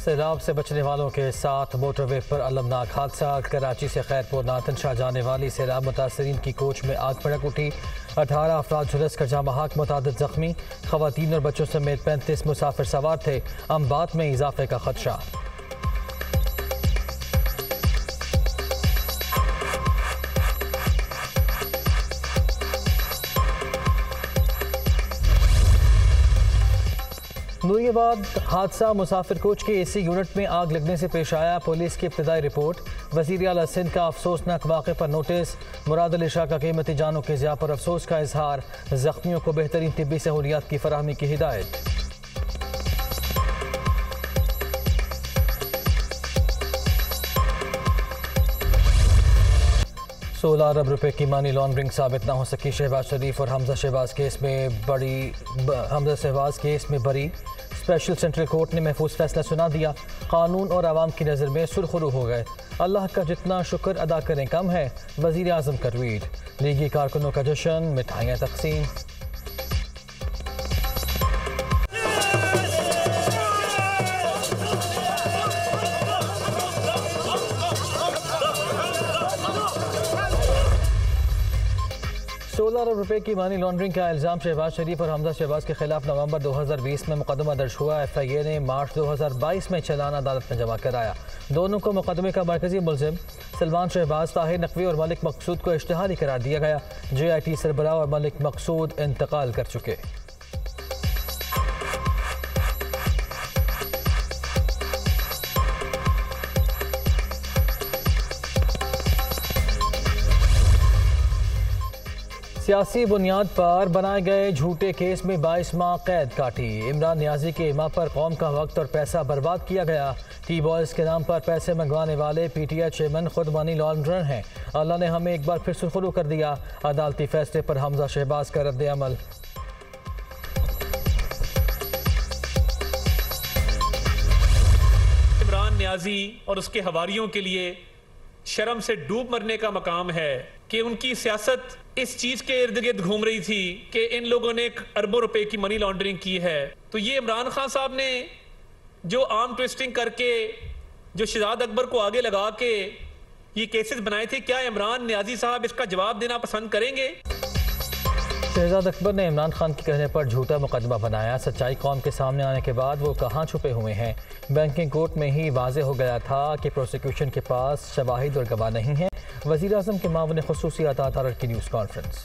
सैलाब से बचने वालों के साथ मोटरवे पर अलमनाक हादसा। कराची से खैरपुर नातनशाह जाने वाली सैलाब मुतासरीन की कोच में आग भड़क उठी। 18 अफराद झुलस कर जाम बहक, मुतादिद जख्मी। खवातीन और बच्चों समेत 35 मुसाफिर सवार थे। अम्बात में इजाफे का खदशा। नूरियाबाद हादसा, मुसाफिर कोच के एसी यूनिट में आग लगने से पेश आया। पुलिस की इब्तदाई रिपोर्ट। वज़ीर आला सिंध का अफसोसनाक वाक़े पर नोटिस। मुराद अली शाह का कीमती जानों के ज़िया पर अफसोस का इजहार। ज़ख्मियों को बेहतरीन तिब्बी सहूलियात की फराहमी की हिदायत। 16 अरब रुपए की मनी लॉन्ड्रिंग साबित न हो सकी। शहबाज शरीफ और हमजा शहबाज केस में बरी। स्पेशल सेंट्रल कोर्ट ने महफूज फैसला सुना दिया। कानून और आवाम की नज़र में सुरखरू हो गए। अल्लाह का जितना शुक्र अदा करें कम है। वज़ीर आज़म का ट्वीट। लीगी कारकुनों का जश्न, मिठाइयाँ तकसीम। $16 रुपए की मनी लॉन्ड्रिंग का इल्ज़ाम शहबाज शरीफ और हमजा शहबाज के खिलाफ नवंबर 2020 में मुकदमा दर्ज हुआ। FIA ने मार्च 2022 में चालान अदालत में जमा कराया। दोनों को मुकदमे का मरकजी मुलजिम सलमान शहबाज, ताहिर नकवी और मलिक मकसूद को इश्तिहारी करार दिया गया। JIT सरबराह और मलिक मकसूद इंतकाल कर चुके। सियासी बुनियाद पर बनाए गए झूठे केस में 22 माह कैद काटी। इमरान नियाजी के इमा पर कौम का वक्त और पैसा बर्बाद किया गया। टी बॉयज़ के नाम पर पैसे मंगवाने वाले PTI चेयरमैन खुद मनी लॉन्ड्रर हैं। अल्लाह ने हमें एक बार फिर सुरखरू कर दिया। अदालती फैसले पर हमजा शहबाज का रद्द अमल। इमरान नियाजी और उसके हवारियों के लिए शर्म से डूब मरने का मकाम है कि उनकी सियासत इस चीज के इर्द गिर्द घूम रही थी कि इन लोगों ने अरबों रुपए की मनी लॉन्ड्रिंग की है। तो ये इमरान खान साहब ने जो आर्म ट्विस्टिंग करके, जो शहजाद अकबर को आगे लगा के ये केसेस बनाए थे, क्या इमरान नियाजी साहब इसका जवाब देना पसंद करेंगे? शहजाद अकबर ने इमरान खान के कहने पर झूठा मुकदमा बनाया। सच्चाई कौम के सामने आने के बाद वो कहाँ छुपे हुए हैं? बैंकिंग कोर्ट में ही वाज़े हो गया था कि प्रोसिक्यूशन के पास शवाहिद और गवाह नहीं है। वज़ीर आज़म के मामले ख़ुसूसी अता तारर की न्यूज़ कॉन्फ्रेंस।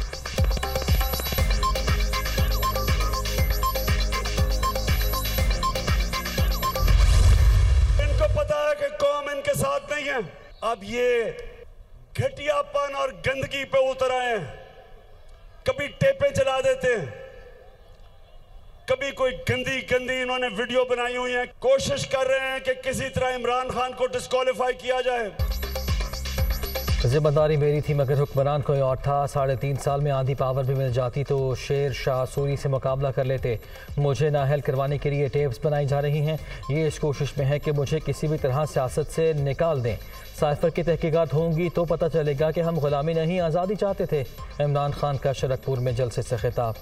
इनको पता है कि कौम इनके साथ नहीं है। अब ये घटियापन और गंदगी पे उतर आए हैं। कभी टेपे चला देते हैं, कभी कोई गंदी गंदी इन्होंने वीडियो बनाई हुई है। कोशिश कर रहे हैं कि किसी तरह इमरान खान को डिस्क्वालीफाई किया जाए। जिम्मेदारी मेरी थी मगर हुक्मरान कोई और था। 3.5 साल में आधी पावर भी मिल जाती तो शेर शाह सूरी से मुकाबला कर लेते। मुझे नाअहल करवाने के लिए टेप्स बनाई जा रही हैं। ये इस कोशिश में है कि मुझे किसी भी तरह सियासत से निकाल दें। साइफर की तहकीकात होंगी तो पता चलेगा कि हम गुलामी नहीं आज़ादी चाहते थे। इमरान खान का शरकपुर में जलसे से खिताब।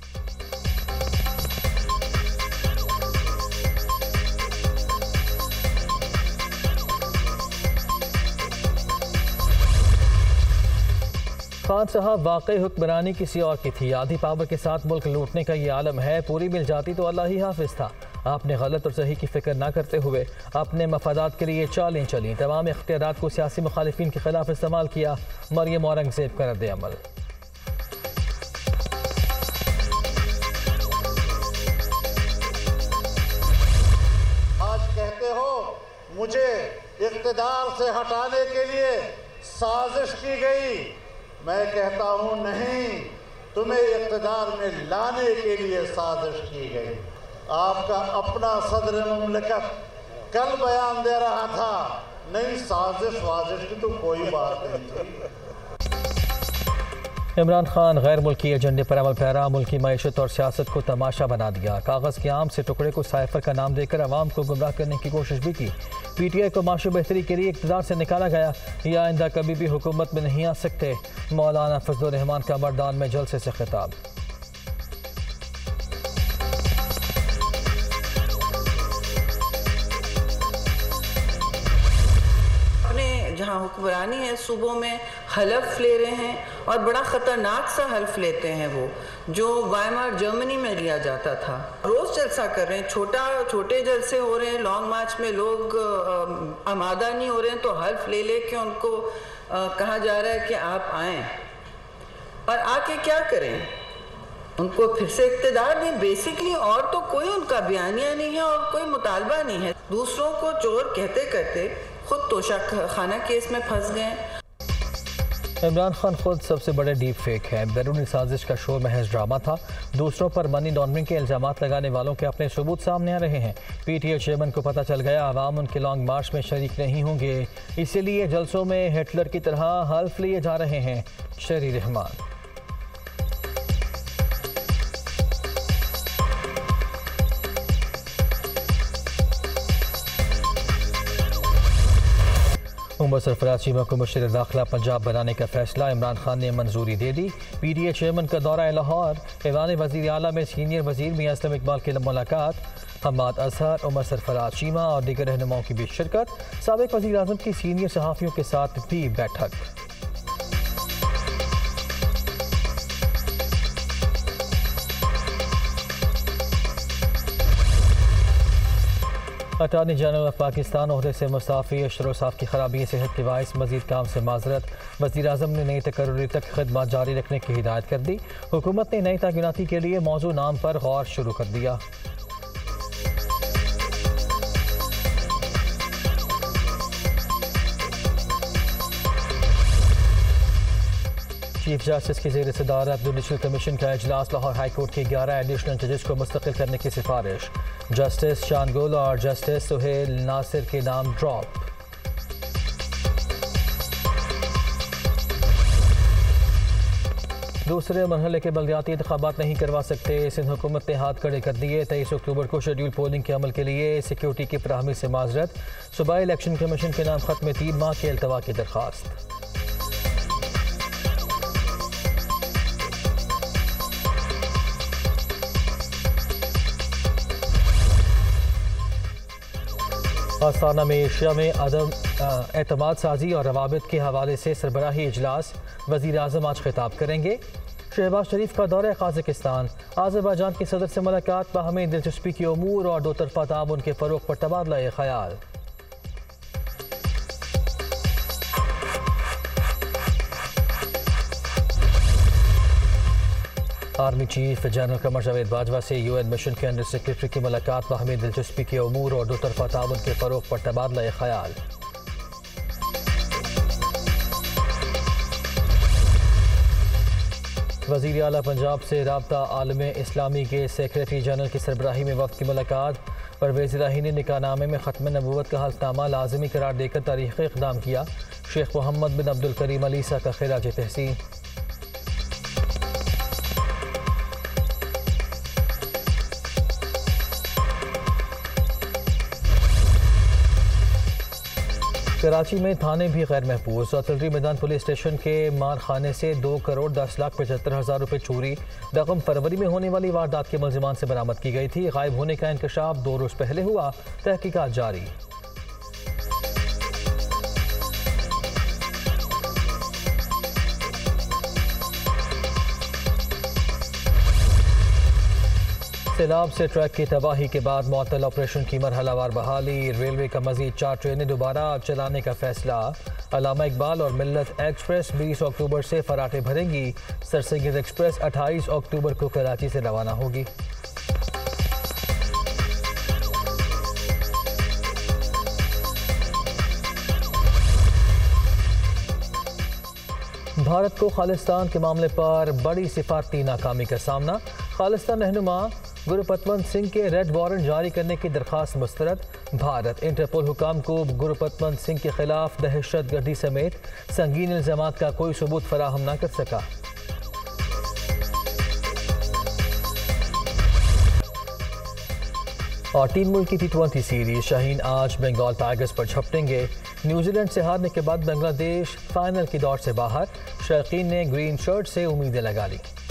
खान साहब वाकई हुक्मरानी किसी और की थी। आधी पावर के साथ मुल्क लूटने का ये आलम है। पूरी मिल जाती तो अल्लाह ही हाफिज था। आपने गलत और सही की फिक्र ना करते हुए अपने मफादात के लिए चालें चली। तमाम इख्तियारात को सियासी मुखालिफिन के खिलाफ इस्तेमाल किया। मरियम औरंगजेब का रद्द अमल। आज कहते हो मुझे इख्तिदार से हटाने के लिए साजिश की गई। मैं कहता हूं नहीं, तुम्हें इख्तिदार में लाने के लिए साजिश की गई। आपका अपना सदर मुमलिकत कल बयान दे रहा था, नहीं साजिश वाजिश की तो कोई बात नहीं थी। इमरान खान गैर मुल्की एजेंडे पर अमल पैरा। मुल्की मईशत और सियासत को तमाशा बना दिया। कागज़ के आम से टुकड़े को साइफर का नाम देकर अवाम को गुमराह करने की कोशिश भी की। PTI को माशी बेहतरी के लिए इक़्तिदार से निकाला गया। या आइंदा कभी भी हुकूमत में नहीं आ सकते। मौलाना फजलुर रहमान का मर्दान में जलसे से खिताब। हुक्मरानी है सूबों में हलफ ले रहे हैं, और बड़ा ख़तरनाक सा हल्फ लेते हैं वो, जो वाइमार जर्मनी में लिया जाता था। रोज़ जलसा कर रहे हैं, छोटे जलसे हो रहे हैं, लॉन्ग मार्च में लोग आमादा नहीं हो रहे हैं तो हल्फ ले के उनको कहा जा रहा है कि आप आएँ, और आके क्या करें, उनको फिर से इक़्तिदार दें बेसिकली। और तो कोई उनका बयानिया नहीं है और कोई मुतालबा नहीं है। दूसरों को चोर कहते कहते खुद तोशाक खाना केस में फंस गए। इमरान खान खुद सबसे बड़े डीप फेक हैं। बैरूनी साजिश का शो महज ड्रामा था। दूसरों पर मनी लॉन्ड्रिंग के इल्जामात लगाने वालों के अपने सबूत सामने आ रहे हैं। पीटीआई चेयरमैन को पता चल गया आवाम उनके लॉन्ग मार्च में शरीक नहीं होंगे, इसीलिए जलसों में हिटलर की तरह हल्फ लिए जा रहे हैं। शहरी रहमान। उमर सरफराज चीमा को मुशीर दाखिला पंजाब बनाने का फैसला इमरान खान ने मंजूरी दे दी। पीटीआई चेयरमैन का दौरा लाहौर। ऐवान वज़ीर आला में सीनियर वज़ीर मियां असलम इकबाल की मुलाकात। हम्माद अजहर, उमर सरफराज चीमा और दीगर रहनुमाओं की भी शिरकत। साबिक़ वज़ीर आज़म की सीनियर सहाफ़ियों के साथ भी बैठक। अटॉर्नी जनरल ऑफ पाकिस्तान ओहदे से मुस्ताफ़ी। अशरोसाफ की खराबी सेहत के बायस मज़ीद काम से माजरत। वज़ीर आज़म ने नई तकर्री तक खिदमत जारी रखने की हिदायत कर दी। हुकूमत ने नई तैनाती के लिए मौजू नाम पर गौर शुरू कर दिया। चीफ जस्टिस की ज़ेर सदारत जुडिशल कमीशन का इजलास। लाहौर हाई कोर्ट के 11 एडिशनल जजेस को मुस्तकिल करने की सिफारिश। जस्टिस शानगुल और जस्टिस सुहेल नासिर के नाम ड्रॉप। दूसरे मरहले के बल्दियाती इंतखाबात नहीं करवा सकते। सिंध हुकूमत ने हाथ खड़े कर दिए। 23 अक्टूबर को शेड्यूल पोलिंग के अमल के लिए सिक्योरिटी की फराहमी से माजरत। सूबाई इलेक्शन कमीशन के नाम खत्म 3 माह के अल्तवा की दरख्वास्त। आस्ताना में एशिया में अदम एतमाद साजी और रवाबित के हवाले से सरबराही इजलास। वज़ीर आज़म आज खिताब करेंगे। शहबाज शरीफ का दौरा काज़ाकिस्तान। आज़रबाईजान के सदर से मुलाकात। बाहमी दिलचस्पी के उमूर और दो तरफ़ा ताउन के फ़रोग़ पर तबादला ख़याल। Army chief general Qamar Javed Bajwa से यूएन मिशन के अंडर सेक्रेटरी की मुलाकात। बाहमी दिलचस्पी के उमूर और दो तरफ़ा ताउन के फ़रोग़ पर तबादला ख़याल। वज़ीर आला पंजाब से राब्ता आलम इस्लामी के सेक्रेटरी जनरल की सरबराही में वफ़द की मुलाकात। परवेज़ इलाही ने निकाहनामे में ख़त्म नबूवत का हल्फनामा लाज़मी करार देकर तारीख़ी इक़दाम किया। Sheikh Mohammed bin Abdul Karim Alissa का खिराज तहसीन। कराची में थाने भी गैर महफूज। आर्टिलरी मैदान पुलिस स्टेशन के मार खाने से 2,10,75,000 रुपये चोरी। रकम फरवरी में होने वाली वारदात के मुल्ज़िमान से बरामद की गई थी। गायब होने का इंकशाफ 2 रोज़ पहले हुआ। तहकीकात जारी। सैलाब से ट्रक की तबाही के बाद मुअत्तल ऑपरेशन की मरहलावार बहाली। रेलवे का मजीद 4 ट्रेनें दोबारा चलाने का फैसला। अल्लामा इकबाल और मिल्लत एक्सप्रेस 20 अक्टूबर से फराटे भरेंगी। सरसंगीत एक्सप्रेस 28 अक्टूबर को कराची से रवाना होगी। भारत को खालिस्तान के मामले पर बड़ी सिफारती नाकामी का सामना। खालिस्तान रहनुमा गुरुपतवंत सिंह के रेड वारंट जारी करने की दरख्वास्त मुस्तरद। भारत इंटरपोल हुकाम को गुरुपतवंत सिंह के खिलाफ दहशत गर्दी समेत संगीन इल्जामात का कोई सबूत फराहम न कर सका। और 3 मुल्क की T20 सीरीज शाहीन आज बंगाल टाइगर्स पर झपटेंगे। न्यूजीलैंड से हारने के बाद बांग्लादेश फाइनल की दौड़ से बाहर। शौकीन ने ग्रीन शर्ट से उम्मीदें लगा ली।